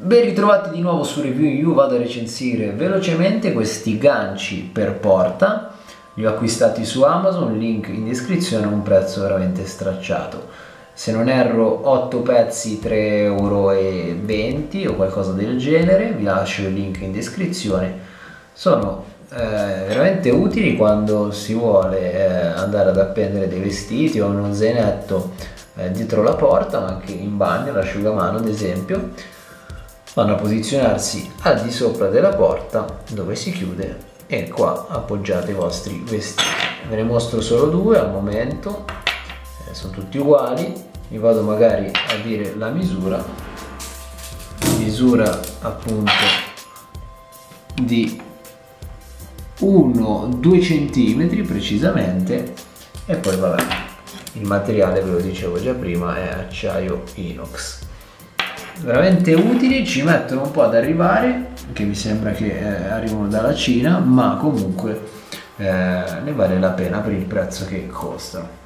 Ben ritrovati di nuovo su Review You. Vado a recensire velocemente questi ganci per porta. Li ho acquistati su Amazon, link in descrizione, a un prezzo veramente stracciato. Se non erro 8 pezzi 3,20 € o qualcosa del genere, vi lascio il link in descrizione. Sono veramente utili quando si vuole andare ad appendere dei vestiti o uno zainetto dietro la porta, ma anche in bagno, l'asciugamano ad esempio. Vanno a posizionarsi al di sopra della porta dove si chiude e qua appoggiate i vostri vestiti. Ve ne mostro solo due al momento, sono tutti uguali. Vi vado magari a dire la misura appunto di 1-2 centimetri precisamente, e poi vabbè, il materiale ve lo dicevo già prima, è acciaio inox. Veramente utili, ci mettono un po' ad arrivare, che mi sembra che arrivano dalla Cina, ma comunque ne vale la pena per il prezzo che costano.